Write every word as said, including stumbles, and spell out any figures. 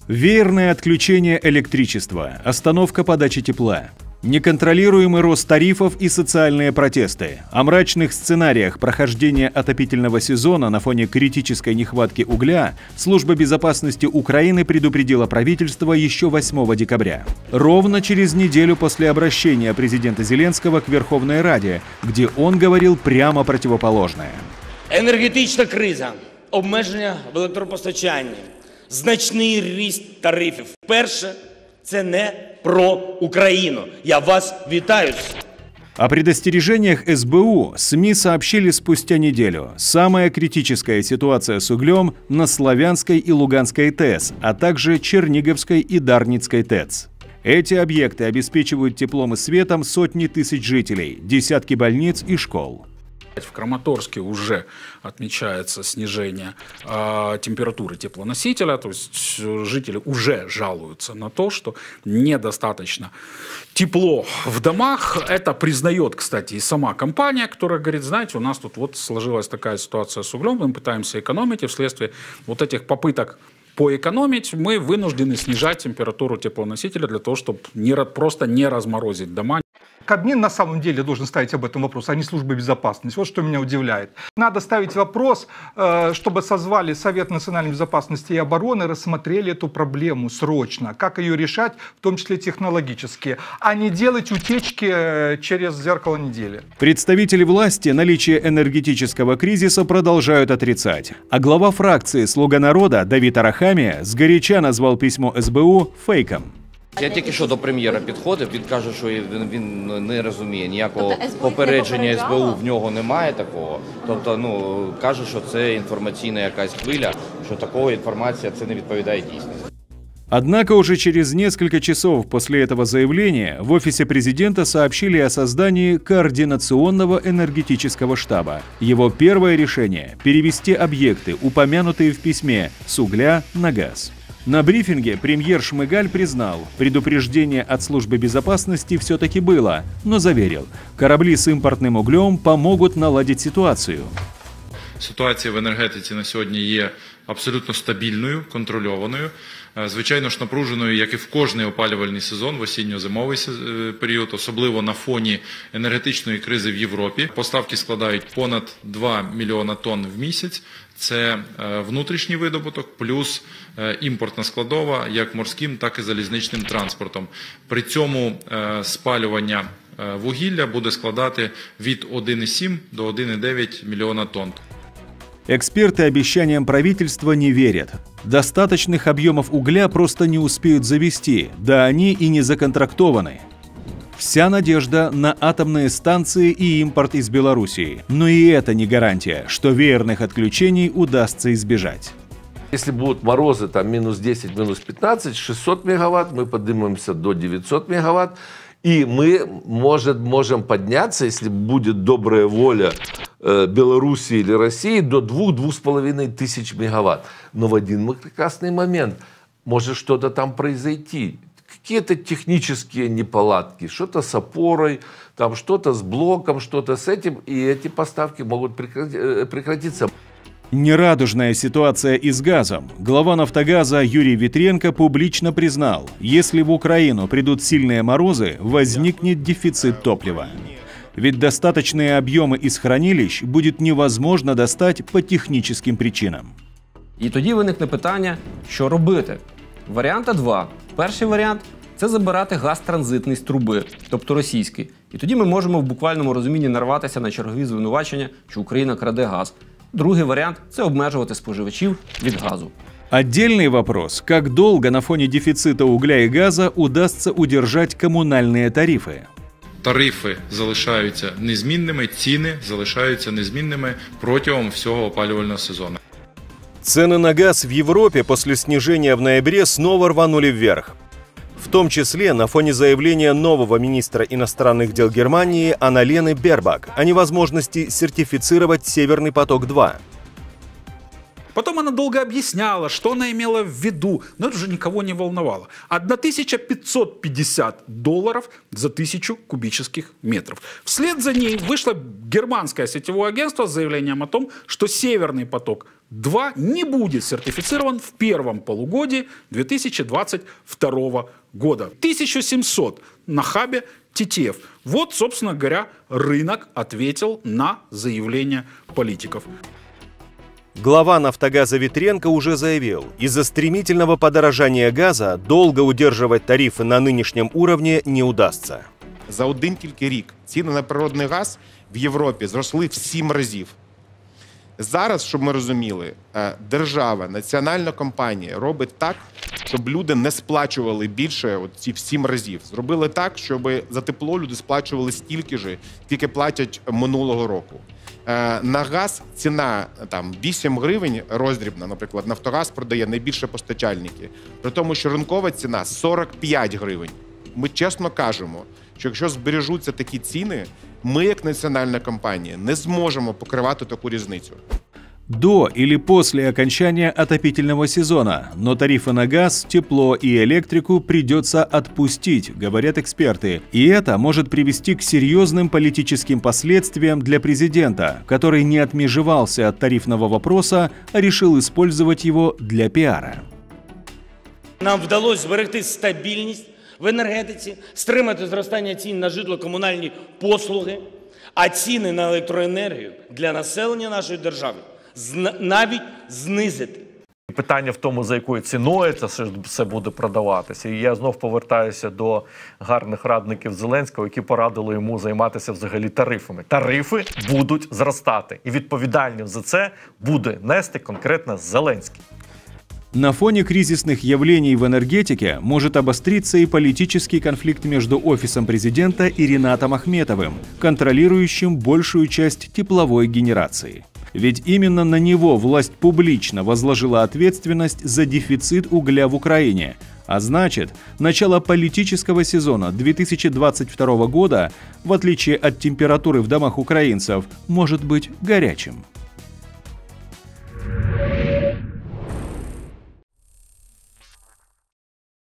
Веерное отключение электричества, остановка подачи тепла, неконтролируемый рост тарифов и социальные протесты. О мрачных сценариях прохождения отопительного сезона на фоне критической нехватки угля Служба безопасности Украины предупредила правительство еще восьмого декабря. Ровно через неделю после обращения президента Зеленского к Верховной Раде, где он говорил прямо противоположное. Енергетична криза, обмеження в електропостачанні, значний ріст тарифів. Перше, це не про Украину. Я вас вітаю. О предостережениях эс бэ у СМИ сообщили спустя неделю. Самая критическая ситуация с углем на Славянской и Луганской ТЭС, а также Черниговской и Дарницкой ТЭЦ. Эти объекты обеспечивают теплом и светом сотни тысяч жителей, десятки больниц и школ. В Краматорске уже отмечается снижение э, температуры теплоносителя, то есть жители уже жалуются на то, что недостаточно тепло в домах. Это признает, кстати, и сама компания, которая говорит, знаете, у нас тут вот сложилась такая ситуация с углем, мы пытаемся экономить, и вследствие вот этих попыток поэкономить мы вынуждены снижать температуру теплоносителя для того, чтобы не, просто не разморозить дома. Кабмин на самом деле должен ставить об этом вопрос, а не служба безопасности. Вот что меня удивляет. Надо ставить вопрос, чтобы созвали Совет национальной безопасности и обороны, рассмотрели эту проблему срочно, как ее решать, в том числе технологически, а не делать утечки через зеркало недели. Представители власти наличие энергетического кризиса продолжают отрицать. А глава фракции «Слуга народа» Давид Арахамия сгоряча назвал письмо эс бэ у фейком. Я тільки що до прем'єра підходив, він каже, що він, він не розуміє, ніякого попередження ес бэ у в нього немає такого. Тобто, ну, каже, що це інформаційна якась хвиля, що такого інформація, це не відповідає дійсності. Однако уже через несколько часов после этого заявления в офисе президента сообщили о создании координационного энергетического штаба. Его первое решение – перевести объекты, упомянутые в письме, с угля на газ. На брифинге премьер Шмыгаль признал, предупреждение от службы безопасности все-таки было, но заверил, корабли с импортным углем помогут наладить ситуацию. Ситуація в енергетиці на сьогодні є абсолютно стабільною, контрольованою. Звичайно ж напруженою, як і в кожний опалювальний сезон, в осінньо-зимовий період, особливо на фоні енергетичної кризи в Європі. Поставки складають понад два мільйона тонн в місяць. Це внутрішній видобуток, плюс імпортна складова як морським, так і залізничним транспортом. При цьому спалювання вугілля буде складати від одного цілого семи до одного цілого дев'ять мільйона тонн. Эксперты обещаниям правительства не верят. Достаточных объемов угля просто не успеют завести, да они и не законтрактованы. Вся надежда на атомные станции и импорт из Белоруссии. Но и это не гарантия, что веерных отключений удастся избежать. Если будут морозы там минус десять, минус пятнадцать, шестьсот мегаватт, мы поднимемся до девятисот мегаватт. И мы может, можем подняться, если будет добрая воля э, Белоруссии или России, до двух-двух с половиной тысяч мегаватт. Но в один прекрасный момент может что-то там произойти. Какие-то технические неполадки, что-то с опорой, там что-то с блоком, что-то с этим, и эти поставки могут прекратиться. Нерадужная ситуация и с газом. Глава «Нафтогаза» Юрий Витренко публично признал, если в Украину придут сильные морозы, возникнет дефицит топлива. Ведь достаточные объемы из хранилищ будет невозможно достать по техническим причинам. І тоді виникне питання, що робити. Варіанта два. Перший варіант – це забирати газ транзитний з труби, тобто російський. І тоді ми можемо в буквальному розумінні нарватися на чергові звинувачення, що Україна краде газ. Другий вариант – це обмежувати споживачів від газу. Отдельный вопрос – как долго на фоне дефицита угля и газа удастся удержать коммунальные тарифы? Тарифи залишаються незмінними, ціни залишаються незмінними протягом всього опалювального сезону. Цены на газ в Европе после снижения в ноябре снова рванули вверх. В том числе на фоне заявления нового министра иностранных дел Германии Анналены Бербак о невозможности сертифицировать «Северный поток-два». Потом она долго объясняла, что она имела в виду, но это уже никого не волновало. тысяча пятьсот пятьдесят долларов за тысячу кубических метров. Вслед за ней вышло германское сетевое агентство с заявлением о том, что «Северный поток-два» не будет сертифицирован в первом полугодии две тысячи двадцать второго года. тысяча семьсот на хабе ти ти эф. Вот, собственно говоря, рынок ответил на заявление политиков. Глава «Нафтогаза» Ветренко уже заявил, из-за стремительного подорожания газа долго удерживать тарифы на нынешнем уровне не удастся. За один тільки рік ціни на природний газ в Європі зросли в сім разів. Зараз, щоб ми розуміли, держава, національна компанія робить так, щоб люди не сплачували більше от ці в сім разів. Зробили так, щоб за тепло люди сплачували стільки ж, скільки платять минулого року. На газ ціна там вісім гривень роздрібна, наприклад, Нафтогаз продає найбільше постачальники, при тому, що ринкова ціна сорок п'ять гривень. Ми чесно кажемо, що якщо збережуться такі ціни, мы, как национальная компания, не сможем покрывать такую різницю. До или после окончания отопительного сезона, но тарифы на газ, тепло и электрику придется отпустить, говорят эксперты. И это может привести к серьезным политическим последствиям для президента, который не отмежевался от тарифного вопроса, а решил использовать его для пиара. Нам вдалося зберегти стабільність в енергетиці, стримати зростання цін на житло-комунальні послуги, а ціни на електроенергію для населення нашої держави навіть знизити. Питання в тому, за якою ціною це все буде продаватися. І я знов повертаюся до гарних радників Зеленського, які порадили йому займатися взагалі тарифами. Тарифи будуть зростати. І відповідальність за це буде нести конкретно Зеленський. На фоне кризисных явлений в энергетике может обостриться и политический конфликт между офисом президента и Ринатом Ахметовым, контролирующим большую часть тепловой генерации. Ведь именно на него власть публично возложила ответственность за дефицит угля в Украине, а значит, начало политического сезона две тысячи двадцать второго года, в отличие от температуры в домах украинцев, может быть горячим.